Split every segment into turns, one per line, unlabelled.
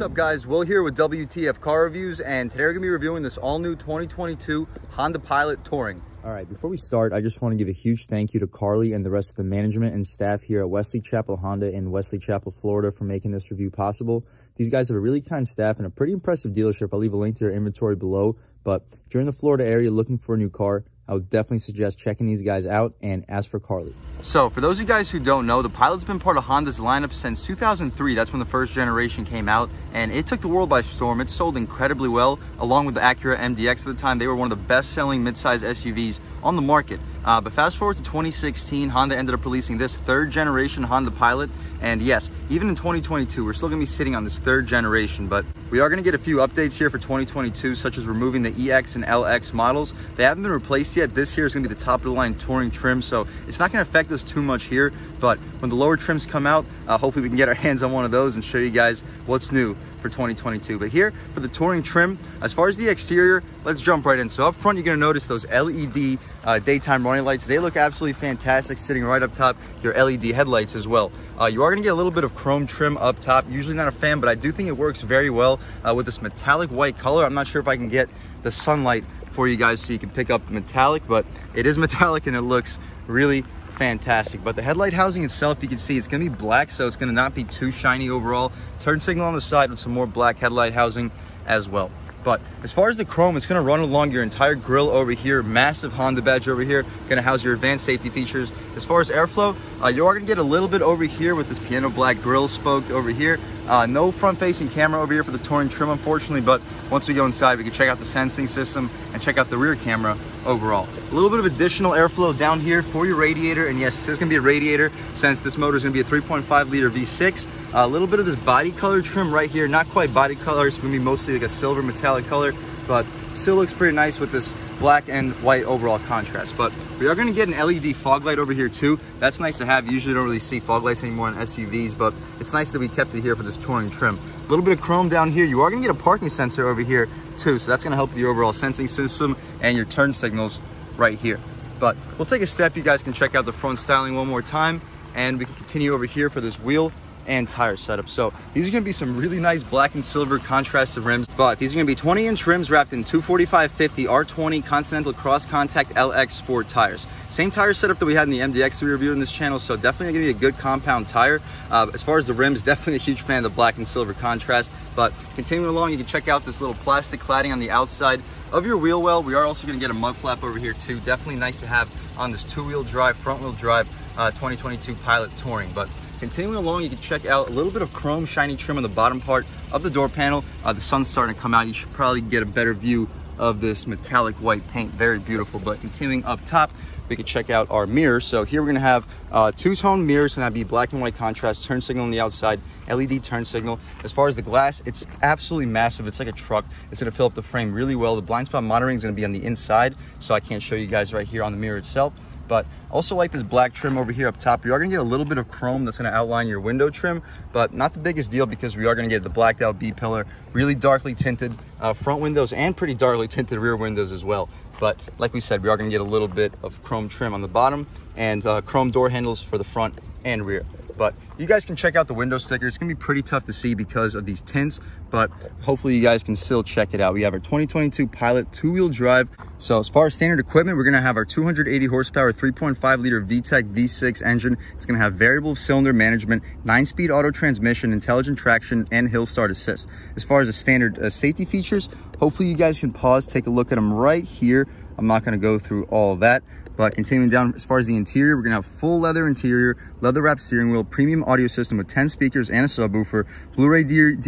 What's up guys, Will here with WTF Car Reviews, and today we're going to be reviewing this all-new 2022 Honda Pilot Touring.
All right, before we start, I just want to give a huge thank you to Carly and the rest of the management and staff here at Wesley Chapel Honda in Wesley Chapel, Florida for making this review possible. These guys have a really kind staff and a pretty impressive dealership. I'll leave a link to their inventory below, but if you're in the Florida area looking for a new car, I would definitely suggest checking these guys out and ask for Carly.
So for those of you guys who don't know, the Pilot's been part of Honda's lineup since 2003. That's when the first generation came out, and it took the world by storm. It sold incredibly well, along with the Acura MDX at the time. They were one of the best-selling midsize SUVs on the market. But fast forward to 2016, Honda ended up releasing this third generation Honda Pilot. And yes, even in 2022, we're still gonna be sitting on this third generation, but we are gonna get a few updates here for 2022, such as removing the EX and LX models. They haven't been replaced yet. This here is gonna be the top of the line Touring trim, so it's not gonna affect us too much here, but when the lower trims come out, hopefully we can get our hands on one of those and show you guys what's new for 2022. But here for the Touring trim, as far as the exterior, let's jump right in. So up front, you're gonna notice those LED daytime running lights. They look absolutely fantastic, sitting right up top, your LED headlights as well. You are gonna get a little bit of chrome trim up top. Usually not a fan, but I do think it works very well with this metallic white color. I'm not sure if I can get the sunlight for you guys so you can pick up the metallic, but it is metallic and it looks really fantastic. But the headlight housing itself, you can see it's gonna be black, so it's gonna not be too shiny overall. Turn signal on the side with some more black headlight housing as well. But as far as the chrome, it's gonna run along your entire grille over here. Massive Honda badge over here, gonna house your advanced safety features. As far as airflow, you are gonna get a little bit over here with this piano black grille spoked over here. No front-facing camera over here for the Touring trim, unfortunately, but once we go inside, we can check out the sensing system and check out the rear camera overall. A little bit of additional airflow down here for your radiator, and yes, this is gonna be a radiator since this motor is gonna be a 3.5 liter V6. A little bit of this body color trim right here, not quite body color, it's gonna be mostly like a silver metallic color, but still looks pretty nice with this black and white overall contrast. But we are gonna get an LED fog light over here too. That's nice to have. You usually don't really see fog lights anymore on SUVs, but it's nice that we kept it here for this Touring trim. A little bit of chrome down here. You are gonna get a parking sensor over here too, so that's gonna help the overall sensing system and your turn signals right here. But we'll take a step. You guys can check out the front styling one more time, and we can continue over here for this wheel and tire setup. So these are going to be some really nice black and silver contrasted rims, but these are going to be 20-inch rims wrapped in 245/50 R20 Continental Cross Contact LX Sport tires. Same tire setup that we had in the MDX that we reviewed on this channel, so definitely going to be a good compound tire. As far as the rims, definitely a huge fan of the black and silver contrast. But continuing along, you can check out this little plastic cladding on the outside of your wheel well. We are also going to get a mud flap over here too. Definitely nice to have on this two-wheel drive, front-wheel drive 2022 Pilot Touring. But continuing along, you can check out a little bit of chrome shiny trim on the bottom part of the door panel. The sun's starting to come out. You should probably get a better view of this metallic white paint. Very beautiful. But continuing up top, we can check out our mirrors. So here we're gonna have two-tone mirrors, and that'd be black and white contrast, turn signal on the outside, LED turn signal. As far as the glass, it's absolutely massive. It's like a truck. It's gonna fill up the frame really well. The blind spot monitoring is gonna be on the inside, so I can't show you guys right here on the mirror itself. But also like this black trim over here up top. You are gonna get a little bit of chrome that's gonna outline your window trim, but not the biggest deal because we are gonna get the blacked out B-pillar, really darkly tinted front windows and pretty darkly tinted rear windows as well. But like we said, we are gonna get a little bit of chrome trim on the bottom and chrome door handles for the front and rear. But you guys can check out the window sticker. It's gonna be pretty tough to see because of these tints, but hopefully you guys can still check it out. We have our 2022 Pilot two-wheel drive. So as far as standard equipment, we're gonna have our 280 horsepower, 3.5 liter VTEC V6 engine. It's gonna have variable cylinder management, 9-speed auto transmission, intelligent traction, and hill start assist. As far as the standard safety features, hopefully you guys can pause, take a look at them right here. I'm not gonna go through all of that. But continuing down, as far as the interior, we're gonna have full leather interior, leather wrapped steering wheel, premium audio system with 10 speakers and a subwoofer, Blu-ray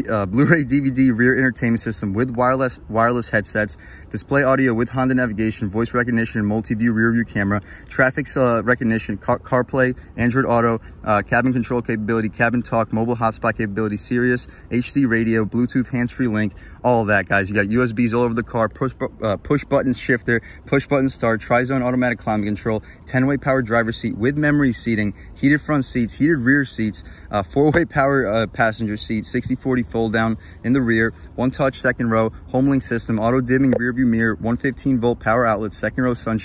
DVD rear entertainment system with wireless headsets, display audio with Honda navigation, voice recognition, and multi-view rear view camera, traffic recognition, CarPlay, Android Auto, cabin control capability, cabin talk, mobile hotspot capability, Sirius, HD radio, Bluetooth hands-free link, all of that, guys. You got USBs all over the car, push button shifter, push button start, tri-zone automatic climate control, 10-way power driver seat with memory seating, heated front seats, heated rear seats, 4-way power passenger seat, 60/40 fold down in the rear, one touch second row, HomeLink system, auto dimming rear view mirror, 115 volt power outlet, second row sunshades,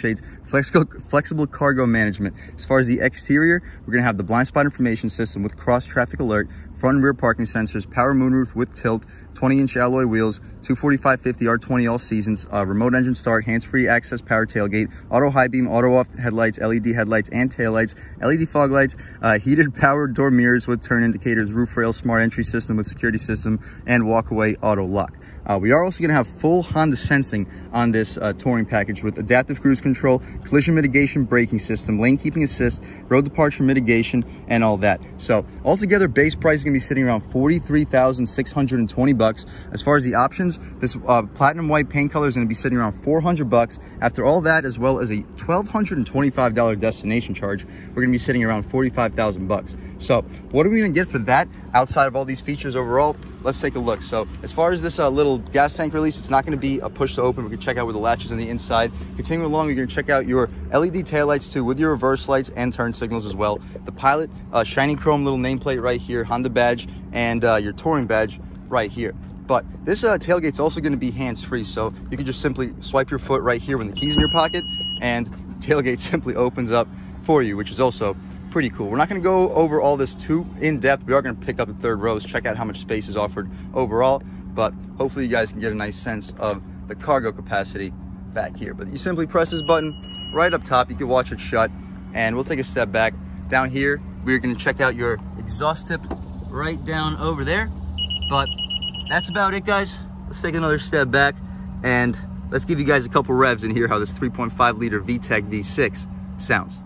flexible cargo management. As far as the exterior, we're gonna have the blind spot information system with cross traffic alert, front and rear parking sensors, power moonroof with tilt, 20-inch alloy wheels, 245/50 R20 all seasons, remote engine start, hands-free access power tailgate, auto high beam, auto off headlights, LED headlights and taillights, LED fog lights, heated power door mirrors with turn indicators, roof rail, smart entry system with security system, and walkaway auto lock. We are also going to have full Honda sensing on this touring package with adaptive cruise control, collision mitigation braking system, lane keeping assist, road departure mitigation, and all that. So altogether, base price is going to be sitting around $43,620. As far as the options, this platinum white paint color is going to be sitting around $400. After all that, as well as a $1,225 destination charge, we're going to be sitting around $45,000. So what are we going to get for that outside of all these features overall? Let's take a look. So as far as this little gas tank release, it's not going to be a push to open. We can check out where the latches on the inside. Continuing along, you're going to check out your LED taillights too, with your reverse lights and turn signals as well. The Pilot shiny chrome little nameplate right here, Honda badge, and your touring badge right here. But this tailgate's also going to be hands-free, so you can just simply swipe your foot right here when the key's in your pocket, and tailgate simply opens up for you, which is also pretty cool. We're not going to go over all this too in depth. We are going to pick up the third rows, check out how much space is offered overall, but hopefully you guys can get a nice sense of the cargo capacity back here. But you simply press this button right up top, you can watch it shut, and we'll take a step back. Down here, we're going to check out your exhaust tip right down over there. But that's about it, guys. Let's take another step back and let's give you guys a couple revs and hear how this 3.5 liter VTEC V6 sounds.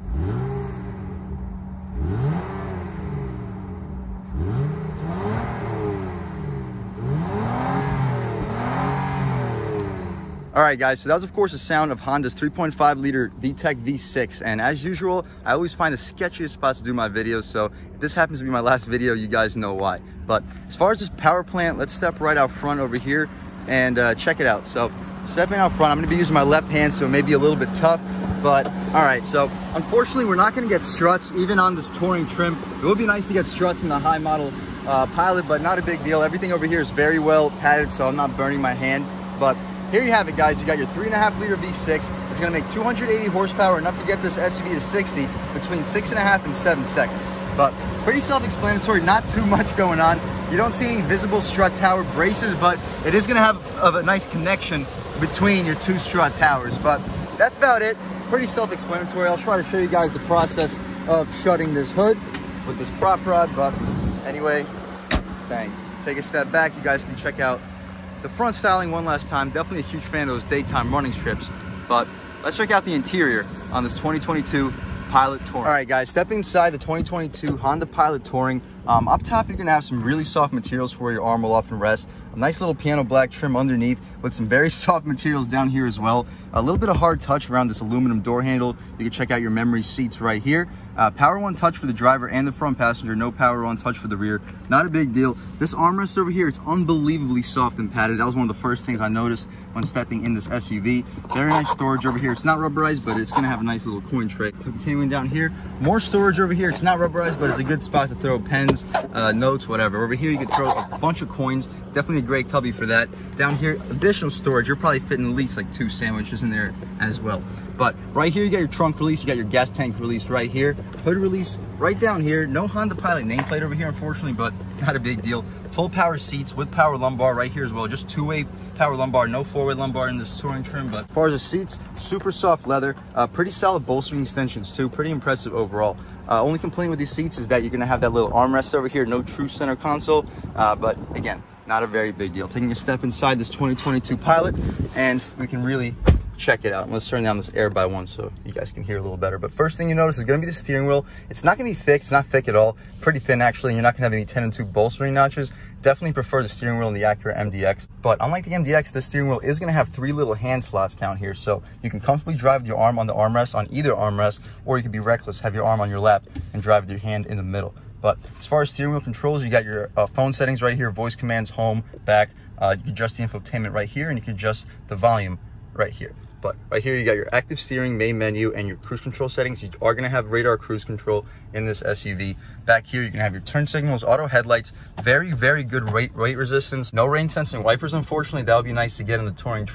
All right, guys, so that was, of course, the sound of Honda's 3.5 liter VTEC V6. And as usual, I always find the sketchiest spots to do my videos. So if this happens to be my last video, you guys know why. But as far as this power plant, let's step right out front over here and check it out. So stepping out front, I'm going to be using my left hand, so it may be a little bit tough. But all right, so unfortunately, we're not going to get struts even on this touring trim. It would be nice to get struts in the high model Pilot, but not a big deal. Everything over here is very well padded, so I'm not burning my hand. But here you have it, guys. You got your 3.5 liter V6. It's going to make 280 horsepower, enough to get this SUV to 60 between 6.5 and 7 seconds. But pretty self-explanatory, not too much going on. You don't see any visible strut tower braces, but it is going to have a nice connection between your two strut towers. But that's about it. Pretty self-explanatory. I'll try to show you guys the process of shutting this hood with this prop rod. But anyway, bang. Take a step back. You guys can check out the front styling one last time. Definitely a huge fan of those daytime running strips. But let's check out the interior on this 2022 Pilot Touring. All right, guys, stepping inside the 2022 Honda Pilot Touring. Up top, you're gonna have some really soft materials for where your arm will often rest. A nice little piano black trim underneath with some very soft materials down here as well. A little bit of hard touch around this aluminum door handle. You can check out your memory seats right here. Power one touch for the driver and the front passenger, no power one touch for the rear. Not a big deal. This armrest over here, it's unbelievably soft and padded. That was one of the first things I noticed when stepping in this SUV. Very nice storage over here. It's not rubberized, but it's gonna have a nice little coin tray. Continuing down here, more storage over here. It's not rubberized, but it's a good spot to throw pens, notes, whatever. Over here, you can throw a bunch of coins. Definitely a great cubby for that. Down here, additional storage. You're probably fitting at least like 2 sandwiches in there as well. But right here, you got your trunk release. You got your gas tank release right here. Hood release right down here. No Honda Pilot nameplate over here, unfortunately, but not a big deal. Full power seats with power lumbar right here as well. Just 2-way power lumbar, no 4-way lumbar in this touring trim. But as far as the seats, super soft leather, pretty solid bolstering extensions too. Pretty impressive overall. Only complaint with these seats is that you're gonna have that little armrest over here. No true center console, but again, not a very big deal. Taking a step inside this 2022 Pilot, and we can really check it out. And let's turn down this air by one so you guys can hear a little better. But first thing you notice is going to be the steering wheel. It's not going to be thick. It's not thick at all. Pretty thin, actually. You're not going to have any 10 and 2 bolstering notches. Definitely prefer the steering wheel in the Acura MDX. But unlike the MDX, the steering wheel is going to have 3 little hand slots down here. So you can comfortably drive with your arm on the armrest, on either armrest, or you can be reckless, have your arm on your lap and drive with your hand in the middle. But as far as steering wheel controls, you got your phone settings right here, voice commands, home, back. You can adjust the infotainment right here, and you can adjust the volume right here. But right here, you got your active steering, main menu, and your cruise control settings. You are going to have radar cruise control in this SUV. Back here, you can have your turn signals, auto headlights, very, very good weight resistance. No rain sensing wipers, unfortunately. That would be nice to get in the touring trim.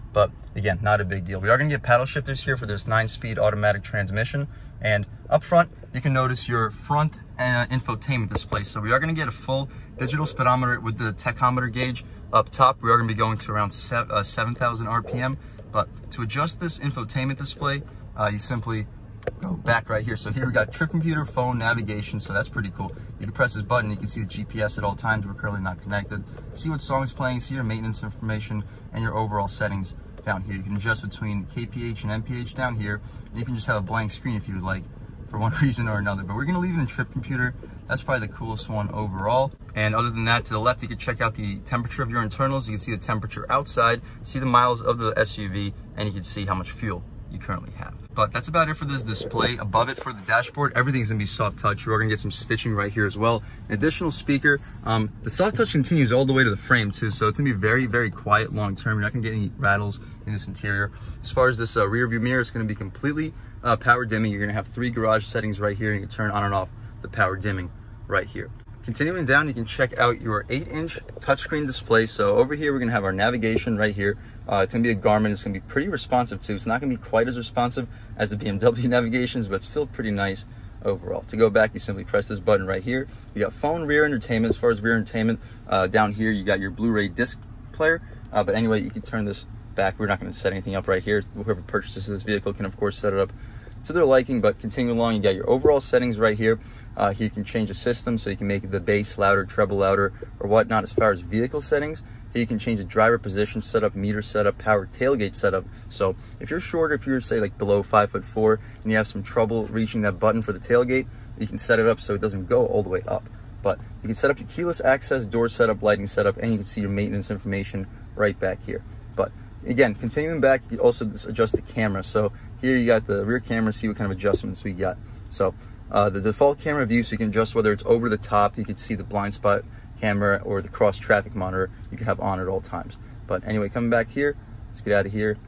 but again, not a big deal. We are going to get paddle shifters here for this 9-speed automatic transmission, and up front you can notice your front infotainment display. So we are going to get a full digital speedometer with the tachometer gauge up top. We are going to be going to around 7,000 RPM, but to adjust this infotainment display, you simply go back right here. So here we got trip computer, phone, navigation, so that's pretty cool. You can press this button, you can see the GPS at all times. We're currently not connected. See what song's playing, see your maintenance information, and your overall settings down here. You can adjust between kph and mph down here. You can just have a blank screen if you would like, for one reason or another, but we're going to leave it in trip computer. That's probably the coolest one overall. And other than that, to the left, you can check out the temperature of your internals. You can see the temperature outside, see the miles of the SUV, and you can see how much fuel you currently have. But that's about it for this display. Above it for the dashboard, everything's gonna be soft touch. We're gonna get some stitching right here as well. An additional speaker. The soft touch continues all the way to the frame too, so it's gonna be very, very quiet long term. You're not gonna get any rattles in this interior. As far as this rear view mirror, it's gonna be completely power dimming. You're gonna have 3 garage settings right here, and you can turn on and off the power dimming right here. Continuing down, you can check out your 8-inch touchscreen display. So over here, we're gonna have our navigation right here. It's gonna be a Garmin. It's gonna be pretty responsive too. It's not gonna be quite as responsive as the BMW navigations, but still pretty nice overall. To go back, you simply press this button right here. You got phone, rear entertainment. As far as rear entertainment, down here, you got your Blu-ray disc player. But anyway, you can turn this back. We're not gonna set anything up right here. Whoever purchases this vehicle can, of course, set it up to their liking. But continuing along, you got your overall settings right here. Here you can change the system, so you can make the bass louder, treble louder, or whatnot. As far as vehicle settings, here you can change the driver position setup, meter setup, power tailgate setup. So if you're shorter, if you're say like below 5'4", and you have some trouble reaching that button for the tailgate, you can set it up so it doesn't go all the way up. But you can set up your keyless access, door setup, lighting setup, and you can see your maintenance information right back here. But again, continuing back, you also adjust the camera. So here you got the rear camera, see what kind of adjustments we got. So the default camera view, so you can adjust whether it's over the top, you can see the blind spot camera, or the cross traffic monitor you can have on at all times. But anyway, coming back here, let's get out of here.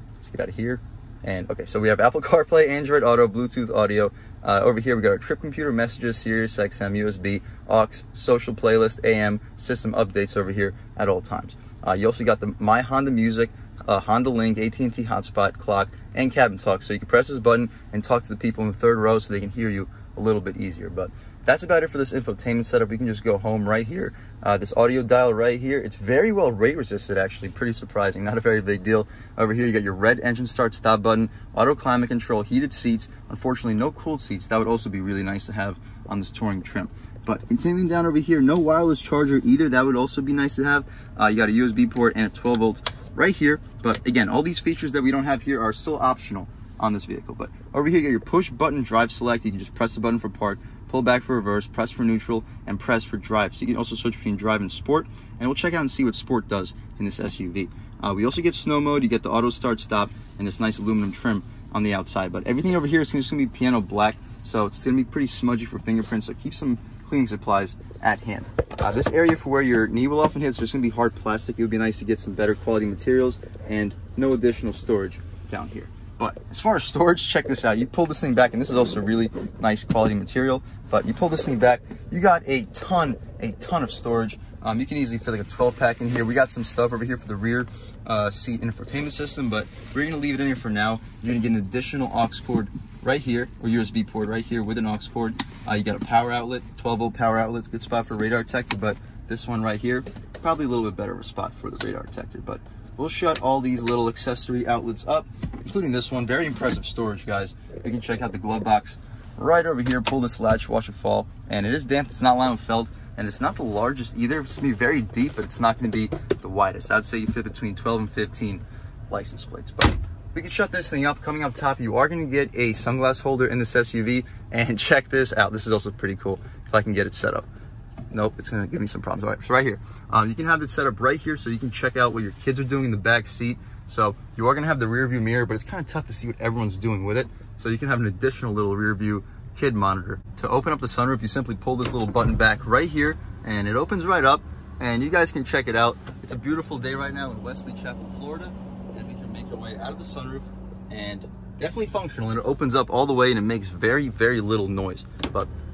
And okay, so we have Apple CarPlay, Android Auto, Bluetooth audio. Over here we got our trip computer, messages, Sirius XM, USB, aux, social playlist, AM, system updates over here at all times. You also got the My Honda Music, Honda Link, AT&T hotspot, clock, and cabin talk. So you can press this button and talk to the people in the 3rd row so they can hear you a little bit easier. But that's about it for this infotainment setup. We can just go home right here. This audio dial right here, it's very well rate resisted, actually. Pretty surprising, not a very big deal. Over here you got your red engine start stop button, auto climate control, heated seats. Unfortunately, no cooled seats. That would also be really nice to have on this touring trim. But continuing down over here, no wireless charger either. That would also be nice to have. You got a USB port and a 12 volt right here. But again, all these features that we don't have here are still optional on this vehicle. But over here you got your push button drive select. You can just press the button for park, pull back for reverse, press for neutral, and press for drive. So you can also switch between drive and sport, and we'll check out and see what sport does in this SUV. We also get snow mode, you get the auto start stop, and this nice aluminum trim on the outside. But everything over here is just gonna be piano black, so it's gonna be pretty smudgy for fingerprints, so keep some cleaning supplies at hand. This area for where your knee will often hit is just gonna be hard plastic. It would be nice to get some better quality materials and no additional storage down here. But as far as storage, check this out. You pull this thing back, and this is also really nice quality material, but you pull this thing back, you got a ton of storage. You can easily fit like a 12-pack in here. We got some stuff over here for the rear seat infotainment system, but we're gonna leave it in here for now. You're gonna get an additional aux cord right here, or USB port right here with an aux cord. You got a power outlet, 12-volt power outlet. It's a good spot for radar detector, but this one right here, probably a little bit better of a spot for the radar detector. But we'll shut all these little accessory outlets up, including this one. Very impressive storage, guys. You can check out the glove box right over here. Pull this latch, watch it fall. And it is damped, it's not lime felt, and it's not the largest either. It's gonna be very deep, but it's not gonna be the widest. I'd say you fit between 12 and 15 license plates. But we can shut this thing up. Coming up top, you are gonna get a sunglass holder in this SUV, and check this out. This is also pretty cool, if I can get it set up. Nope, it's gonna give me some problems. All right, so right here, you can have it set up right here so you can check out what your kids are doing in the back seat. So you are gonna have the rear view mirror, but it's kind of tough to see what everyone's doing with it. So you can have an additional little rear view kid monitor. To open up the sunroof, you simply pull this little button back right here, and it opens right up, and you guys can check it out. It's a beautiful day right now in Wesley Chapel, Florida, and we can make our way out of the sunroof, and definitely functional, and it opens up all the way, and it makes very, very little noise. But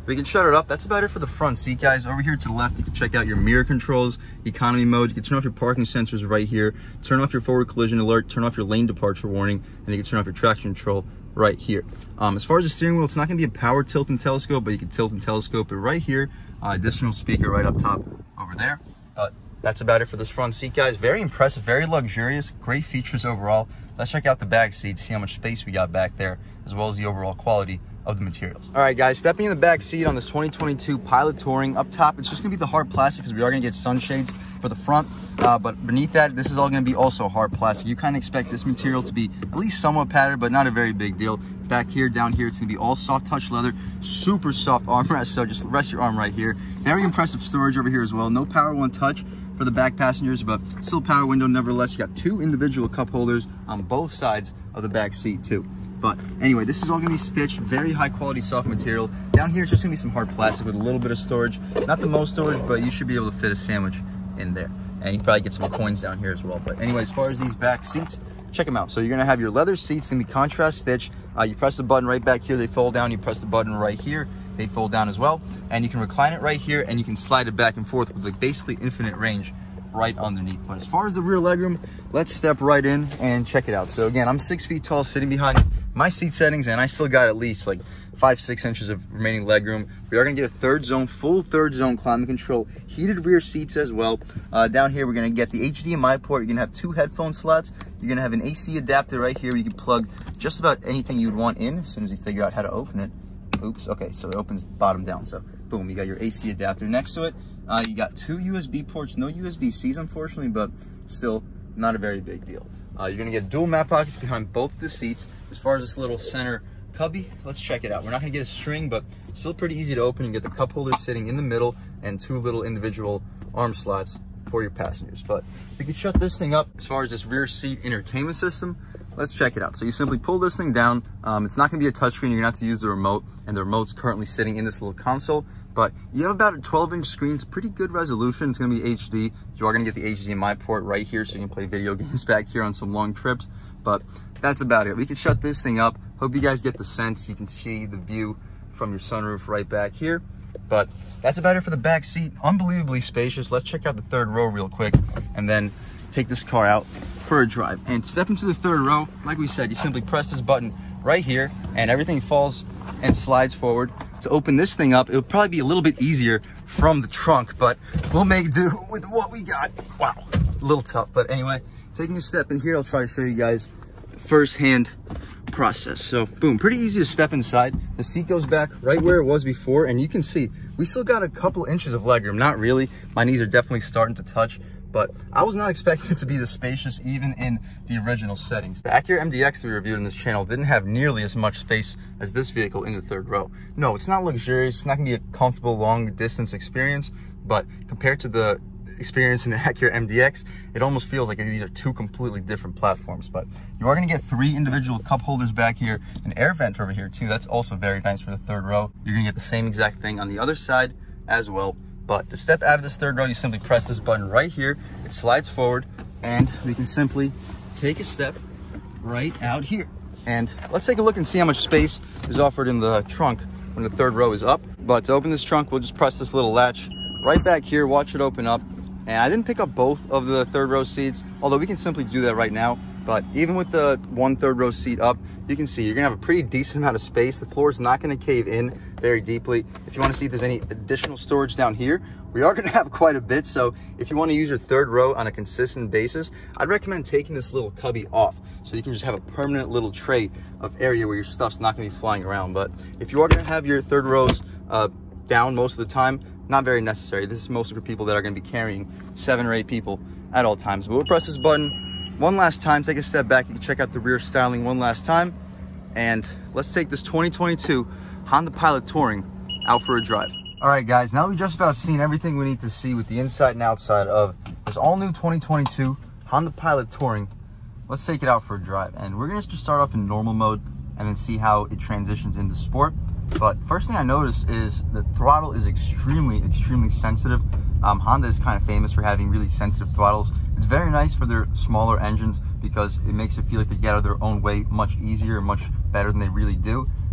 We can shut it up. That's about it for the front seat, guys. Over here to the left, you can check out your mirror controls, economy mode. You can turn off your parking sensors right here, turn off your forward collision alert, turn off your lane departure warning, and you can turn off your traction control right here. As far as the steering wheel, it's not going to be a power tilt and telescope, but you can tilt and telescope it right here. Additional speaker right up top over there. But that's about it for this front seat, guys. Very impressive, very luxurious, great features overall. Let's check out the back seat, see how much space we got back there, as well as the overall quality of the materials. All right, guys, stepping in the back seat on this 2022 Pilot Touring. Up top, it's just gonna be the hard plastic because we are gonna get sunshades for the front, but beneath that, this is all gonna be also hard plastic. You kind of expect this material to be at least somewhat padded, but not a very big deal. Back here, down here, it's gonna be all soft touch leather, super soft armrest, so just rest your arm right here. Very impressive storage over here as well. No power one touch for the back passengers, but still power window nevertheless. You got 2 individual cup holders on both sides of the back seat too. But anyway, this is all gonna be stitched, very high quality soft material. Down here, it's just gonna be some hard plastic with a little bit of storage. Not the most storage, but you should be able to fit a sandwich in there. And you probably get some coins down here as well. But anyway, as far as these back seats, check them out. So you're gonna have your leather seats, gonna be contrast stitch. You press the button right back here, they fold down. You press the button right here, they fold down as well. And you can recline it right here, and you can slide it back and forth with like basically infinite range right underneath. But as far as the rear legroom, let's step right in and check it out. So again, I'm 6 feet tall sitting behind my seat settings, and I still got at least like 5-6 inches of remaining legroom. We are gonna get a third zone, full third zone climate control, heated rear seats as well. Down here, we're gonna get the HDMI port. You're gonna have 2 headphone slots. You're gonna have an AC adapter right here. You can plug just about anything you'd want in as soon as you figure out how to open it. Oops, okay, so it opens bottom down. So boom, you got your AC adapter next to it. You got 2 USB ports, no USB-Cs unfortunately, but still not a very big deal. You're gonna get dual map pockets behind both of the seats. As far as this little center cubby, let's check it out. We're not gonna get a string, but still pretty easy to open. You get the cup holder sitting in the middle and 2 little individual arm slots for your passengers. But we can shut this thing up. As far as this rear seat entertainment system, let's check it out. So you simply pull this thing down. It's not gonna be a touchscreen. You're gonna have to use the remote, and the remote's currently sitting in this little console. But you have about a 12-inch screen. It's pretty good resolution. It's gonna be HD. You are gonna get the HDMI port right here, so you can play video games back here on some long trips. But that's about it. We can shut this thing up. Hope you guys get the sense. You can see the view from your sunroof right back here. But that's about it for the back seat. Unbelievably spacious. Let's check out the third row real quick and then take this car out for a drive. And to step into the third row, like we said, you simply press this button right here and everything falls and slides forward. To open this thing up, it'll probably be a little bit easier from the trunk, but we'll make do with what we got. Wow, a little tough. But anyway, taking a step in here, I'll try to show you guys the first-hand process. So boom, pretty easy to step inside. The seat goes back right where it was before, and you can see we still got a couple inches of legroom. Not really, my knees are definitely starting to touch, but I was not expecting it to be this spacious even in the original settings. The Acura MDX that we reviewed in this channel didn't have nearly as much space as this vehicle in the third row. No, it's not luxurious, it's not gonna be a comfortable long distance experience, but compared to the experience in the Acura MDX, it almost feels like these are 2 completely different platforms. But you are gonna get 3 individual cup holders back here, an air vent over here too. That's also very nice for the third row. You're gonna get the same exact thing on the other side as well. But to step out of this third row, you simply press this button right here. It slides forward, and we can simply take a step right out here. And let's take a look and see how much space is offered in the trunk when the third row is up. But to open this trunk, we'll just press this little latch right back here, watch it open up. And I didn't pick up both of the third row seats, although we can simply do that right now. But even with the 1 third row seat up, you can see you're gonna have a pretty decent amount of space. The floor is not gonna cave in very deeply. If you wanna see if there's any additional storage down here, we are gonna have quite a bit. So if you wanna use your third row on a consistent basis, I'd recommend taking this little cubby off so you can just have a permanent little tray of area where your stuff's not gonna be flying around. But if you are gonna have your third rows down most of the time, not very necessary. This is mostly for people that are gonna be carrying 7 or 8 people at all times. But we'll press this button one last time, take a step back. You can check out the rear styling one last time. And let's take this 2022 Honda Pilot Touring out for a drive. All right, guys, now we've just about seen everything we need to see with the inside and outside of this all-new 2022 Honda Pilot Touring. Let's take it out for a drive. And we're gonna just start off in normal mode and then see how it transitions into sport. But first thing I noticed is the throttle is extremely sensitive. Honda is kind of famous for having really sensitive throttles. It's very nice for their smaller engines because it makes it feel like they get out of their own way much easier, much better than they really do.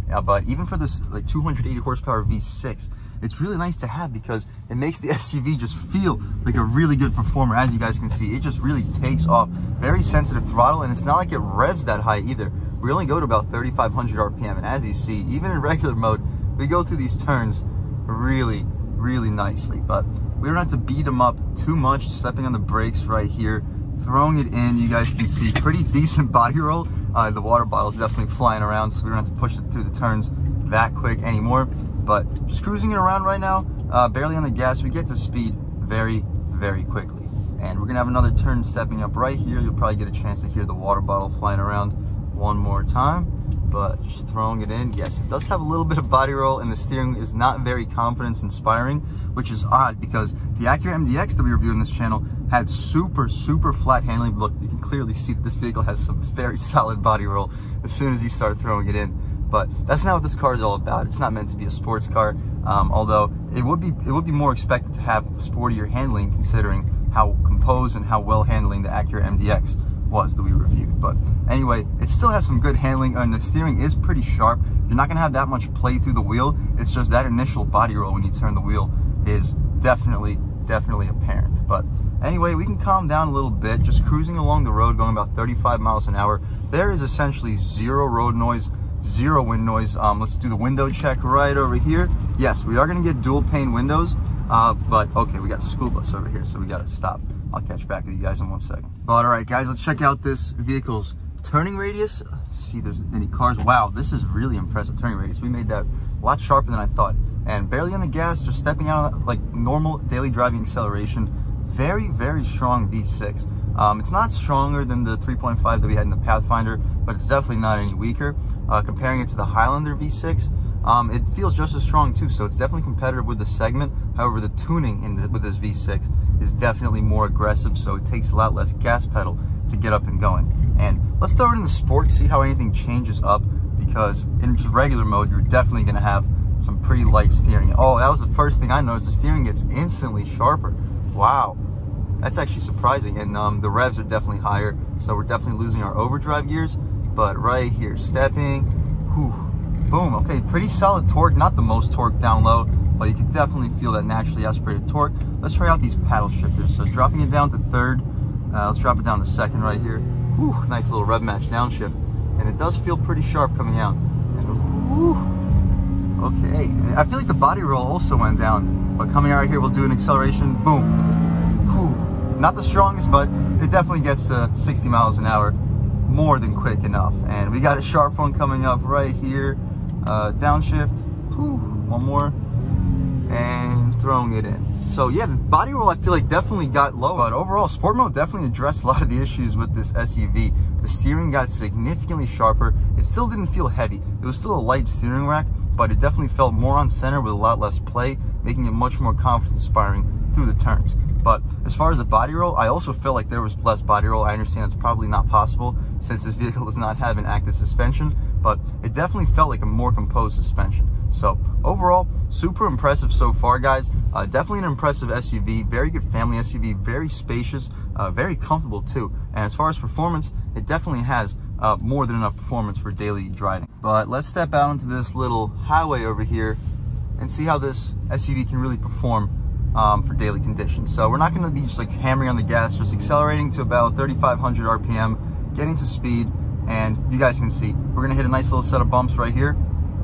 But even for this like 280 horsepower V6, it's really nice to have because it makes the SUV just feel like a really good performer. As you guys can see, it just really takes off. Very sensitive throttle, and it's not like it revs that high either. We only go to about 3,500 RPM, and as you see, even in regular mode, we go through these turns really, really nicely. But we don't have to beat them up too much. Stepping on the brakes right here, throwing it in. You guys can see pretty decent body roll. The water bottle is definitely flying around, so we don't have to push it through the turns that quick anymore. But just cruising it around right now, barely on the gas. We get to speed very, very quickly. And we're gonna have another turn stepping up right here. You'll probably get a chance to hear the water bottle flying around one more time. But just throwing it in, yes, it does have a little bit of body roll, and the steering is not very confidence inspiring, which is odd because the Acura MDX that we reviewed on this channel had super, super flat handling. Look, you can clearly see that this vehicle has some very solid body roll as soon as you start throwing it in. But that's not what this car is all about. It's not meant to be a sports car, although it would be more expected to have sportier handling considering how composed and how well handling the Acura MDX was that we reviewed. But anyway, it still has some good handling, and the steering is pretty sharp. You're not gonna have that much play through the wheel. It's just that initial body roll when you turn the wheel is definitely apparent. But anyway, we can calm down a little bit. Just cruising along the road, going about 35 miles an hour. There is essentially zero road noise, zero wind noise. Let's do the window check right over here. Yes, we are gonna get dual pane windows, but okay, we got a school bus over here, so we gotta stop. I'll catch back with you guys in 1 second. But all right, guys, let's check out this vehicle's turning radius. See if there's any cars. Wow, this is really impressive turning radius. We made that a lot sharper than I thought. And barely on the gas, just stepping out like normal daily driving acceleration. Very, very strong V6. It's not stronger than the 3.5 that we had in the Pathfinder, but it's definitely not any weaker. Comparing it to the Highlander V6, it feels just as strong too, so it's definitely competitive with the segment. However, the tuning with this V6 is definitely more aggressive, so it takes a lot less gas pedal to get up and going. And let's throw it in the sport, see how anything changes up, because in just regular mode, you're definitely gonna have some pretty light steering. Oh, that was the first thing I noticed. The steering gets instantly sharper. Wow, that's actually surprising. And the revs are definitely higher, so we're definitely losing our overdrive gears. But right here, stepping, whew, boom. Okay, pretty solid torque, not the most torque down low, but you can definitely feel that naturally aspirated torque. Let's try out these paddle shifters. So dropping it down to third, let's drop it down to second right here. Whew, nice little rev match downshift. And it does feel pretty sharp coming out. And whew, okay, and I feel like the body roll also went down, but coming out right here, we'll do an acceleration, boom. Whew, not the strongest, but it definitely gets to 60 miles an hour, more than quick enough. And we got a sharp one coming up right here, downshift, whew, one more, and throwing it in. So yeah, the body roll I feel like definitely got low, but overall sport mode definitely addressed a lot of the issues with this SUV. The steering got significantly sharper. It still didn't feel heavy. It was still a light steering rack, but it definitely felt more on center with a lot less play, making it much more confidence inspiring through the turns. But as far as the body roll, I also felt like there was less body roll. I understand it's probably not possible since this vehicle does not have an active suspension, but it definitely felt like a more composed suspension. So overall, super impressive so far, guys. Definitely an impressive SUV, very good family SUV, very spacious, very comfortable too. And as far as performance, it definitely has more than enough performance for daily driving. But let's step out into this little highway over here and see how this SUV can really perform for daily conditions. So we're not going to be just like hammering on the gas, just accelerating to about 3,500 RPM, getting to speed, and you guys can see we're going to hit a nice little set of bumps right here,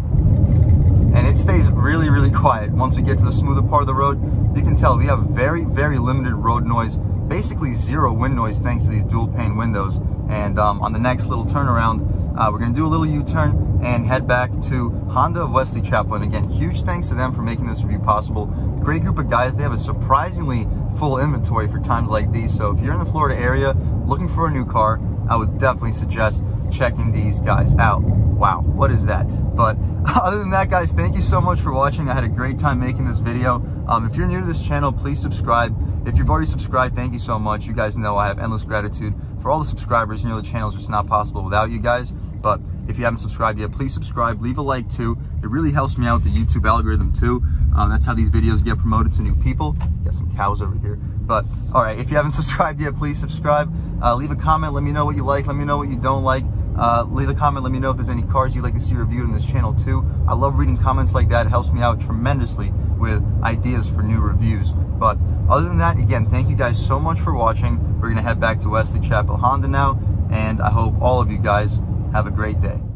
and it stays really, really quiet. Once we get to the smoother part of the road, you can tell we have very, very limited road noise, basically zero wind noise thanks to these dual pane windows. And on the next little turnaround, we're going to do a little U-turn and head back to Honda of Wesley Chapel. And again, huge thanks to them for making this review possible. Great group of guys. They have a surprisingly full inventory for times like these. So if you're in the Florida area looking for a new car, I would definitely suggest checking these guys out. Wow, what is that? But other than that, guys, thank you so much for watching. I had a great time making this video. If you're new to this channel, please subscribe. If you've already subscribed, thank you so much. You guys know I have endless gratitude for all the subscribers. You know, the channel's just not possible without you guys. But if you haven't subscribed yet, please subscribe. Leave a like too. It really helps me out with the YouTube algorithm too. That's how these videos get promoted to new people. Got some cows over here. But all right, if you haven't subscribed yet, please subscribe. Leave a comment. Let me know what you like. Let me know what you don't like. Leave a comment, let me know if there's any cars you'd like to see reviewed in this channel too. I love reading comments like that. It helps me out tremendously with ideas for new reviews. But other than that, again, thank you guys so much for watching. We're gonna head back to Wesley Chapel Honda now, and I hope all of you guys have a great day.